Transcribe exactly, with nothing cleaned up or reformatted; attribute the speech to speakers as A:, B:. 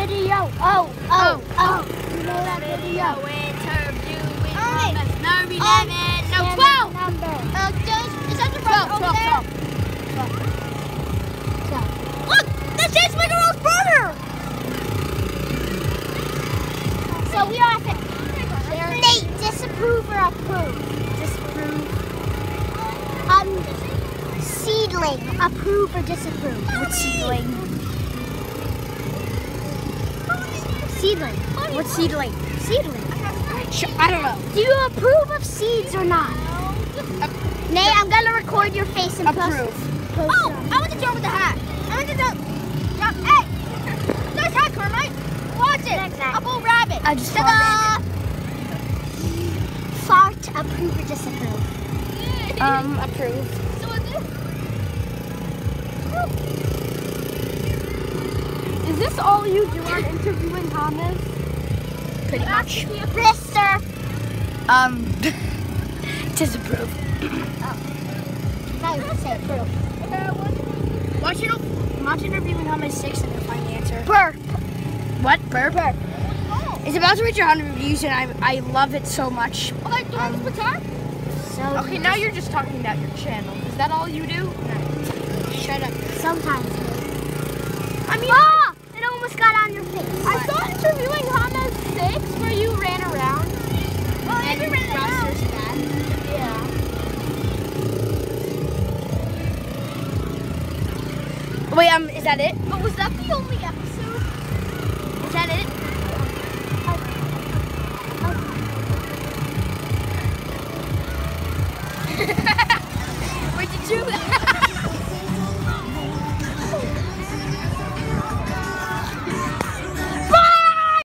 A: video. Oh, oh, oh. You made a video.
B: Interviewing
A: Alright.
B: Thomas. No,
A: Um,
B: eleven. No,
A: Seven
B: twelve.
A: Number.
C: Uh, Joe's, is that your
B: twelve,
C: brother over
B: twelve,
C: there?
B: twelve.
C: Look, that's James Figueroa's brother.
A: So we are at the Nate, disapprove or approve?
C: Disapprove.
A: Um, seedling, approve or disapprove?
C: What seedling?
A: Seedling.
C: What seedling?
A: Seedling.
B: I don't know.
A: Do you approve of seeds or not? Nate, I'm gonna record your face and post.
B: Approve.
A: post
C: Oh,
A: them.
C: I want the dog with the hat. I want the dog. Yeah, hey, nice hat, Carmine. Watch it.
A: Thanks, Zach.
C: A bull rabbit.
A: I just
C: Ta-da!
A: Fart, approve or disapprove?
B: Um, approve.
C: So is this?
B: Is this all you do on interviewing Thomas?
A: Pretty much. Mister.
B: Um, disapprove.
A: Now you can say approve.
B: Watch it. Watch interviewing Thomas six and you'll find the answer.
A: Burp.
B: What? Burp?
A: Burp.
B: It's about to reach one hundred views and I I love it so much.
C: Oh, like doing
B: Um,
C: this guitar?
A: So
B: Okay, now you're just talking about your channel. Is that all you do?
A: shut up. Sometimes.
B: I mean,
A: Ah! It almost got on your face.
C: I saw interviewing Thomas six where you ran around. Oh, and you ran around. Yeah.
B: wait, um, is that it?
C: But was that the only episode?
B: Is that it? Wait, did you?